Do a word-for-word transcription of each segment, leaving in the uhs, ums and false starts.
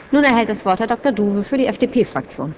Nun erhält das Wort Herr Doktor Duwe für die F D P-Fraktion.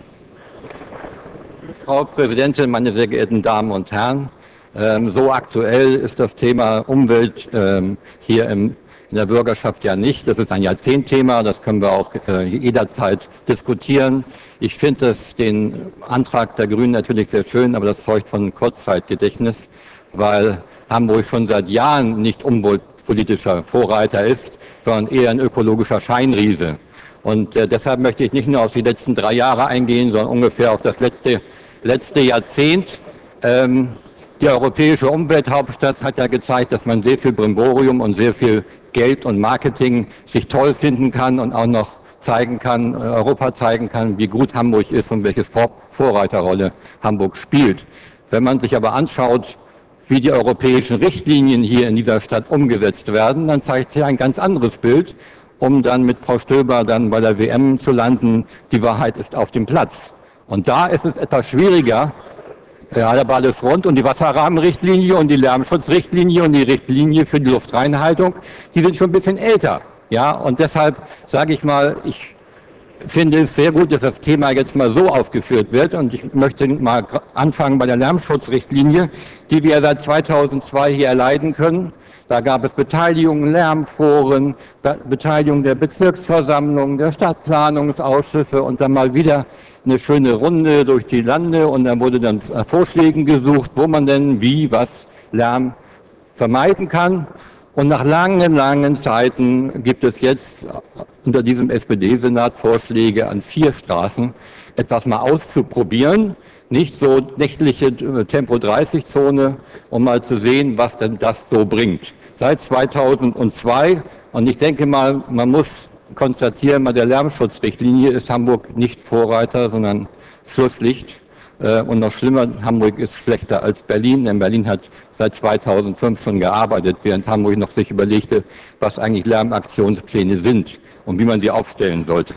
Frau Präsidentin, meine sehr geehrten Damen und Herren! Ähm, so aktuell ist das Thema Umwelt ähm, hier im, in der Bürgerschaft ja nicht. Das ist ein Jahrzehntthema, das können wir auch äh, jederzeit diskutieren. Ich finde den Antrag der Grünen natürlich sehr schön, aber das zeugt von Kurzzeitgedächtnis, weil Hamburg schon seit Jahren nicht umweltpolitischer Vorreiter ist, sondern eher ein ökologischer Scheinriese. Und äh, deshalb möchte ich nicht nur auf die letzten drei Jahre eingehen, sondern ungefähr auf das letzte, letzte Jahrzehnt. Ähm, die europäische Umwelthauptstadt hat ja gezeigt, dass man sehr viel Brimborium und sehr viel Geld und Marketing sich toll finden kann und auch noch zeigen kann, Europa zeigen kann, wie gut Hamburg ist und welche Vor Vorreiterrolle Hamburg spielt. Wenn man sich aber anschaut, wie die europäischen Richtlinien hier in dieser Stadt umgesetzt werden, dann zeigt sich ein ganz anderes Bild, um dann mit Frau Stöber dann bei der W M zu landen. Die Wahrheit ist auf dem Platz. Und da ist es etwas schwieriger. Ja, da war alles rund und die Wasserrahmenrichtlinie und die Lärmschutzrichtlinie und die Richtlinie für die Luftreinhaltung, die sind schon ein bisschen älter. Ja, und deshalb sage ich mal, ich finde es sehr gut, dass das Thema jetzt mal so aufgeführt wird und ich möchte mal anfangen bei der Lärmschutzrichtlinie, die wir seit zweitausendzwei hier erleiden können. Da gab es Beteiligung, Lärmforen, Beteiligung der Bezirksversammlung, der Stadtplanungsausschüsse und dann mal wieder eine schöne Runde durch die Lande und dann wurde dann Vorschläge gesucht, wo man denn wie was Lärm vermeiden kann. Und nach langen, langen Zeiten gibt es jetzt unter diesem S P D-Senat Vorschläge an vier Straßen, etwas mal auszuprobieren. Nicht so nächtliche Tempo dreißig Zone, um mal zu sehen, was denn das so bringt. Seit zweitausendzwei, und ich denke mal, man muss konstatieren, bei der Lärmschutzrichtlinie ist Hamburg nicht Vorreiter, sondern Schlusslicht. Und noch schlimmer, Hamburg ist schlechter als Berlin, denn Berlin hat seit zweitausendfünf schon gearbeitet, während Hamburg noch sich überlegte, was eigentlich Lärmaktionspläne sind und wie man sie aufstellen sollte.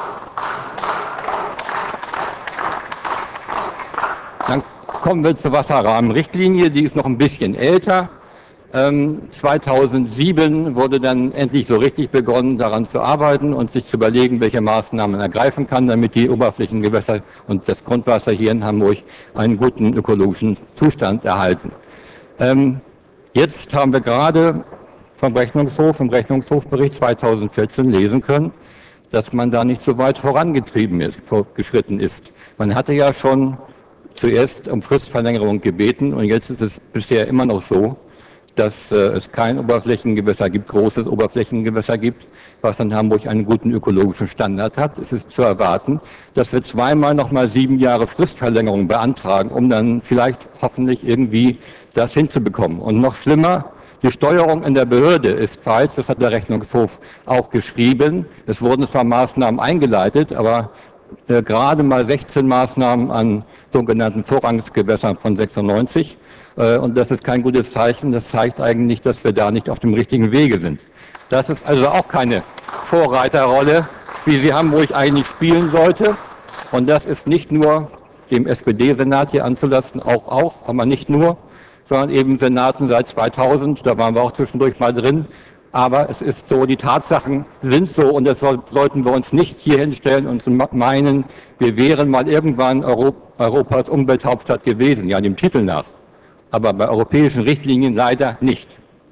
Dann kommen wir zur Wasserrahmenrichtlinie, die ist noch ein bisschen älter. Ähm, zweitausendsieben wurde dann endlich so richtig begonnen, daran zu arbeiten und sich zu überlegen, welche Maßnahmen man ergreifen kann, damit die Oberflächengewässer und das Grundwasser hier in Hamburg einen guten ökologischen Zustand erhalten. Ähm, jetzt haben wir gerade vom Rechnungshof, im Rechnungshofbericht zweitausendvierzehn lesen können, dass man da nicht so weit vorangetrieben ist, fortgeschritten ist. Man hatte ja schon zuerst um Fristverlängerung gebeten und jetzt ist es bisher immer noch so, dass äh, es kein Oberflächengewässer gibt, großes Oberflächengewässer gibt, was in Hamburg einen guten ökologischen Standard hat. Es ist zu erwarten, dass wir zweimal noch mal sieben Jahre Fristverlängerung beantragen, um dann vielleicht hoffentlich irgendwie das hinzubekommen. Und noch schlimmer, die Steuerung in der Behörde ist falsch, das hat der Rechnungshof auch geschrieben. Es wurden zwar Maßnahmen eingeleitet, aber äh, gerade mal sechzehn Maßnahmen an sogenannten Vorrangsgewässern von sechsundneunzig. Und das ist kein gutes Zeichen. Das zeigt eigentlich, dass wir da nicht auf dem richtigen Wege sind. Das ist also auch keine Vorreiterrolle, wie sie Hamburg eigentlich spielen sollte. Und das ist nicht nur dem S P D-Senat hier anzulasten, auch auch, aber nicht nur, sondern eben Senaten seit zweitausend. Da waren wir auch zwischendurch mal drin. Aber es ist so, die Tatsachen sind so und das sollten wir uns nicht hier hinstellen und meinen, wir wären mal irgendwann Europas Umwelthauptstadt gewesen, ja dem Titel nach. Aber bei europäischen Richtlinien leider nicht.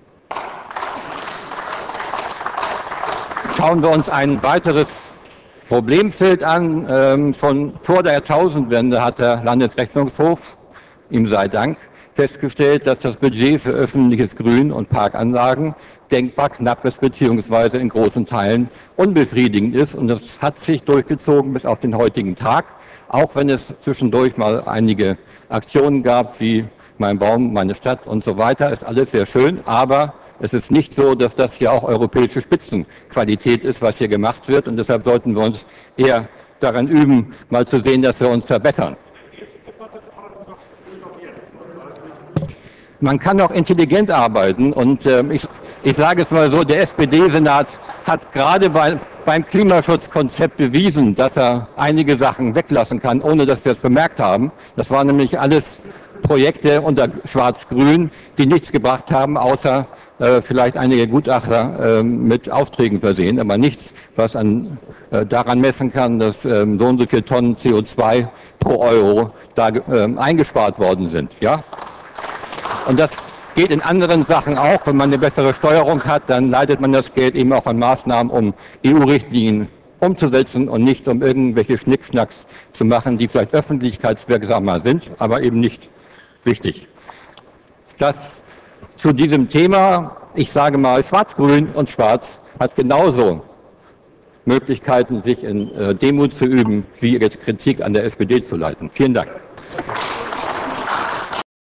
Schauen wir uns ein weiteres Problemfeld an. Ähm, von vor der Jahrtausendwende hat der Landesrechnungshof, ihm sei Dank, festgestellt, dass das Budget für öffentliches Grün und Parkanlagen denkbar knapp ist beziehungsweise in großen Teilen unbefriedigend ist. Und das hat sich durchgezogen bis auf den heutigen Tag, auch wenn es zwischendurch mal einige Aktionen gab, wie Mein Baum, meine Stadt und so weiter, ist alles sehr schön, aber es ist nicht so, dass das hier auch europäische Spitzenqualität ist, was hier gemacht wird und deshalb sollten wir uns eher daran üben, mal zu sehen, dass wir uns verbessern. Man kann auch intelligent arbeiten und äh, ich, ich sage es mal so, der S P D-Senat hat gerade bei, beim Klimaschutzkonzept bewiesen, dass er einige Sachen weglassen kann, ohne dass wir es bemerkt haben. Das war nämlich alles Projekte unter Schwarz-Grün, die nichts gebracht haben, außer äh, vielleicht einige Gutachter äh, mit Aufträgen versehen, aber nichts, was an, äh, daran messen kann, dass äh, so und so viele Tonnen C O zwei pro Euro da äh, eingespart worden sind. Ja? Und das geht in anderen Sachen auch. Wenn man eine bessere Steuerung hat, dann leitet man das Geld eben auch an Maßnahmen, um E U-Richtlinien umzusetzen und nicht um irgendwelche Schnickschnacks zu machen, die vielleicht öffentlichkeitswirksamer sind, aber eben nicht wichtig. Das zu diesem Thema, ich sage mal, Schwarz-Grün und Schwarz hat genauso Möglichkeiten, sich in äh, Demut zu üben, wie jetzt Kritik an der S P D zu leiten. Vielen Dank.